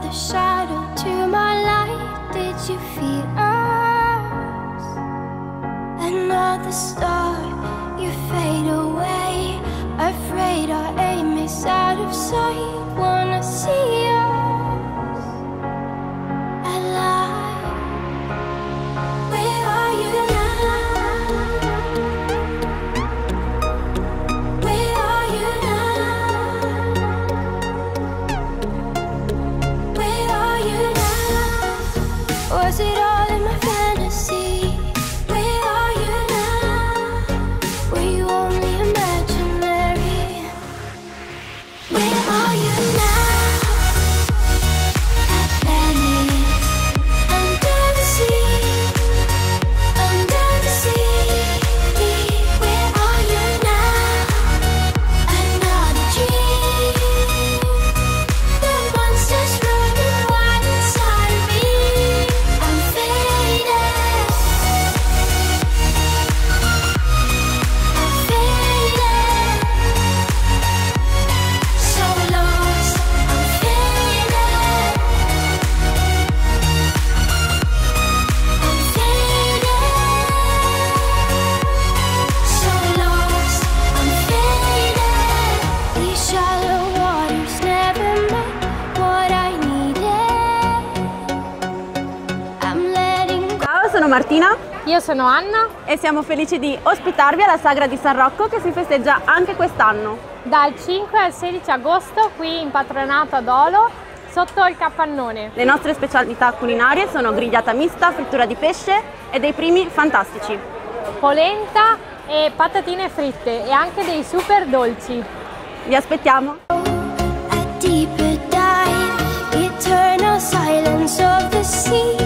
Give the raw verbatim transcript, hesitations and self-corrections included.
another shadow to my light. Did you feel us? Another star, you fade away. Afraid our aim is out of sight. Wanna see us alive. Where are you now? Where are you now? Where are you now? Was it all in my fantasy? Where are you now? Were you only imaginary? Where are you now? Atlantis, under the sea, under the sea. Where are you now? Another dream. The monsters running wild inside of me. I'm faded. I'm faded. So lost. I'm faded. I'm faded. So lost. I'm faded. These shallow waters never met what I needed. I'm letting go. Ciao, sono Martina Io sono Anna, e siamo felici di ospitarvi alla Sagra di San Rocco che si festeggia anche quest'anno. dal cinque al sedici agosto qui in Patronato ad Olo, sotto il capannone. Le nostre specialità culinarie sono grigliata mista, frittura di pesce e dei primi fantastici. Polenta e patatine fritte e anche dei super dolci. Vi aspettiamo! A deeper dive, eternal silence of the sea.